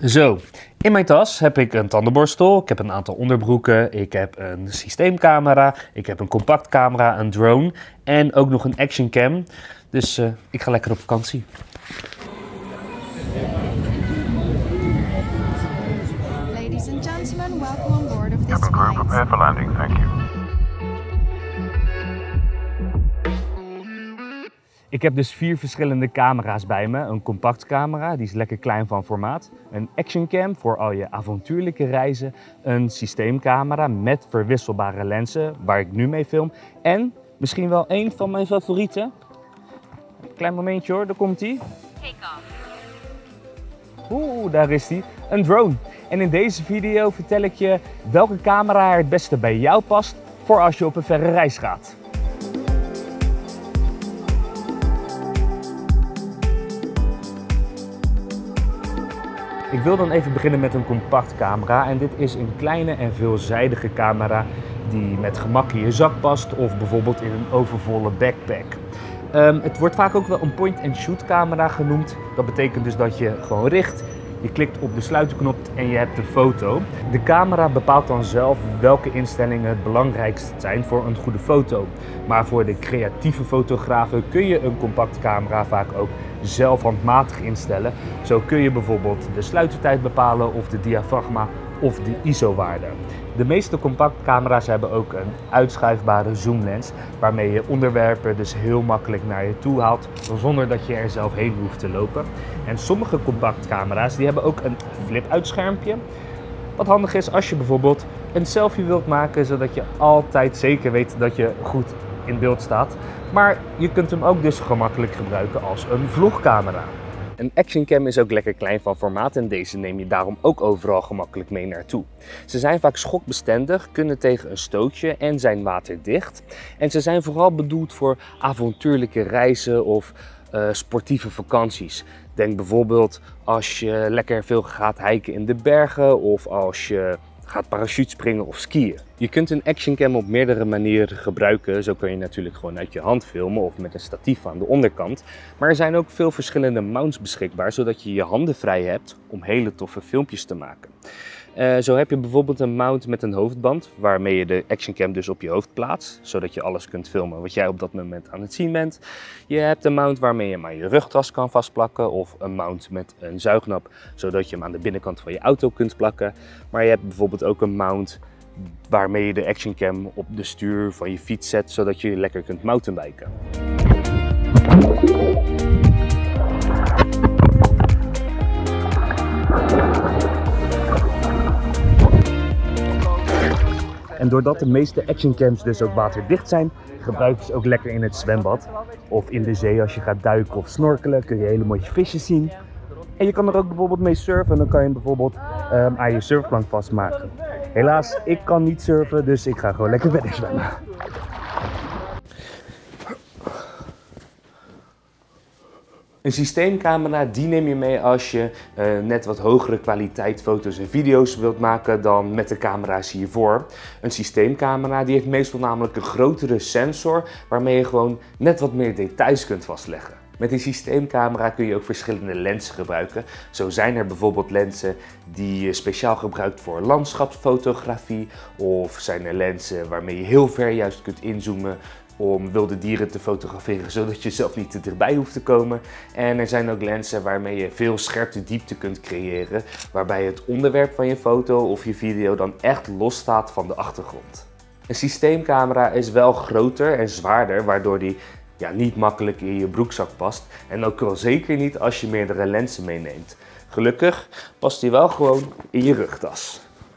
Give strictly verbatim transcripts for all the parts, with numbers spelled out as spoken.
Zo, in mijn tas heb ik een tandenborstel, ik heb een aantal onderbroeken, ik heb een systeemcamera, ik heb een compactcamera, een drone en ook nog een actioncam. Dus uh, ik ga lekker op vakantie. Ladies and gentlemen, welcome on board of this Cabin crew, flight. prepare for landing, thank you. Ik heb dus vier verschillende camera's bij me. Een compactcamera, die is lekker klein van formaat. Een actioncam voor al je avontuurlijke reizen. Een systeemcamera met verwisselbare lenzen, waar ik nu mee film. En misschien wel een van mijn favorieten. Klein momentje hoor, daar komt hij. Oeh, daar is hij. Een drone. En in deze video vertel ik je welke camera er het beste bij jou past voor als je op een verre reis gaat. Ik wil dan even beginnen met een compactcamera en dit is een kleine en veelzijdige camera die met gemak in je zak past of bijvoorbeeld in een overvolle backpack. Um, het wordt vaak ook wel een point-and-shoot camera genoemd. Dat betekent dus dat je gewoon richt, je klikt op de sluiterknop en je hebt een foto. De camera bepaalt dan zelf welke instellingen het belangrijkst zijn voor een goede foto. Maar voor de creatieve fotografen kun je een compactcamera vaak ook zelf handmatig instellen. Zo kun je bijvoorbeeld de sluitertijd bepalen of de diafragma of de I S O-waarde. De meeste compactcamera's hebben ook een uitschuifbare zoomlens waarmee je onderwerpen dus heel makkelijk naar je toe haalt zonder dat je er zelf heen hoeft te lopen. En sommige compactcamera's die hebben ook een flip-uitschermpje. Wat handig is als je bijvoorbeeld een selfie wilt maken zodat je altijd zeker weet dat je goed in beeld staat. Maar je kunt hem ook dus gemakkelijk gebruiken als een vlogcamera. Een actioncam is ook lekker klein van formaat en deze neem je daarom ook overal gemakkelijk mee naartoe. Ze zijn vaak schokbestendig, kunnen tegen een stootje en zijn waterdicht. En ze zijn vooral bedoeld voor avontuurlijke reizen of uh, sportieve vakanties. Denk bijvoorbeeld als je lekker veel gaat hiken in de bergen of als je gaat parachutespringen of skiën. Je kunt een actioncam op meerdere manieren gebruiken. Zo kun je natuurlijk gewoon uit je hand filmen of met een statief aan de onderkant. Maar er zijn ook veel verschillende mounts beschikbaar, zodat je je handen vrij hebt om hele toffe filmpjes te maken. Uh, zo heb je bijvoorbeeld een mount met een hoofdband, waarmee je de actioncam dus op je hoofd plaatst, zodat je alles kunt filmen wat jij op dat moment aan het zien bent. Je hebt een mount waarmee je hem aan je rugtas kan vastplakken, of een mount met een zuignap, zodat je hem aan de binnenkant van je auto kunt plakken. Maar je hebt bijvoorbeeld ook een mount waarmee je de actioncam op de stuur van je fiets zet, zodat je lekker kunt mountainbiken. En doordat de meeste actioncams dus ook waterdicht zijn, gebruik je ze ook lekker in het zwembad. Of in de zee als je gaat duiken of snorkelen, kun je hele mooie visjes zien. En je kan er ook bijvoorbeeld mee surfen en dan kan je hem bijvoorbeeld um, aan je surfplank vastmaken. Helaas, ik kan niet surfen, dus ik ga gewoon lekker verder zwemmen. Een systeemcamera die neem je mee als je uh, net wat hogere kwaliteit foto's en video's wilt maken dan met de camera's hiervoor. Een systeemcamera die heeft meestal namelijk een grotere sensor waarmee je gewoon net wat meer details kunt vastleggen. Met een systeemcamera kun je ook verschillende lenzen gebruiken. Zo zijn er bijvoorbeeld lenzen die je speciaal gebruikt voor landschapsfotografie, of zijn er lenzen waarmee je heel ver juist kunt inzoomen om wilde dieren te fotograferen, zodat je zelf niet te dichtbij hoeft te komen. En er zijn ook lenzen waarmee je veel scherpte diepte kunt creëren, waarbij het onderwerp van je foto of je video dan echt los staat van de achtergrond. Een systeemcamera is wel groter en zwaarder, waardoor die ja, niet makkelijk in je broekzak past. En ook wel zeker niet als je meerdere lenzen meeneemt. Gelukkig past die wel gewoon in je rugtas.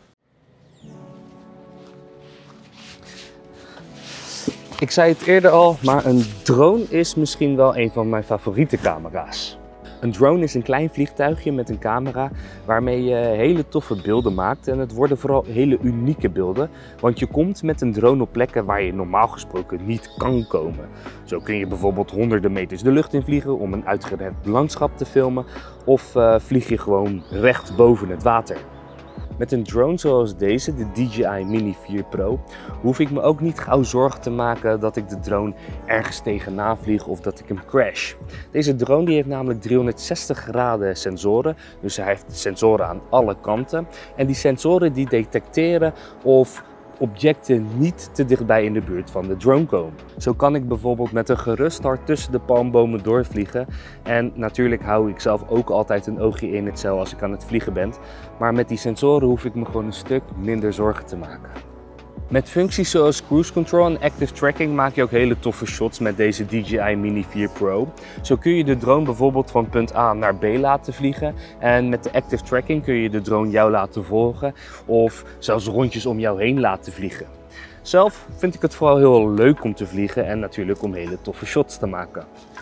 Ik zei het eerder al, maar een drone is misschien wel een van mijn favoriete camera's. Een drone is een klein vliegtuigje met een camera waarmee je hele toffe beelden maakt. En het worden vooral hele unieke beelden, want je komt met een drone op plekken waar je normaal gesproken niet kan komen. Zo kun je bijvoorbeeld honderden meters de lucht in vliegen om een uitgerekt landschap te filmen, of uh, vlieg je gewoon recht boven het water. Met een drone zoals deze, de D J I Mini vier Pro, hoef ik me ook niet gauw zorgen te maken dat ik de drone ergens tegenaan vlieg of dat ik hem crash. Deze drone die heeft namelijk driehonderdzestig graden sensoren, dus hij heeft sensoren aan alle kanten. En die sensoren die detecteren of objecten niet te dichtbij in de buurt van de drone komen. Zo kan ik bijvoorbeeld met een gerust hart tussen de palmbomen doorvliegen. En natuurlijk hou ik zelf ook altijd een oogje in het zeil als ik aan het vliegen ben. Maar met die sensoren hoef ik me gewoon een stuk minder zorgen te maken. Met functies zoals cruise control en active tracking maak je ook hele toffe shots met deze D J I Mini vier Pro. Zo kun je de drone bijvoorbeeld van punt A naar B laten vliegen en met de active tracking kun je de drone jou laten volgen of zelfs rondjes om jou heen laten vliegen. Zelf vind ik het vooral heel leuk om te vliegen en natuurlijk om hele toffe shots te maken.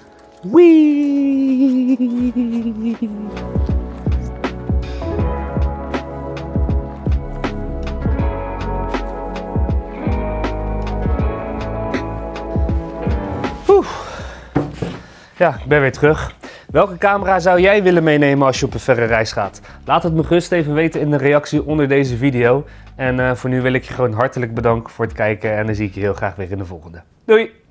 Wee! Ja, ik ben weer terug. Welke camera zou jij willen meenemen als je op een verre reis gaat? Laat het me gerust even weten in de reactie onder deze video. En uh, voor nu wil ik je gewoon hartelijk bedanken voor het kijken en dan zie ik je heel graag weer in de volgende. Doei!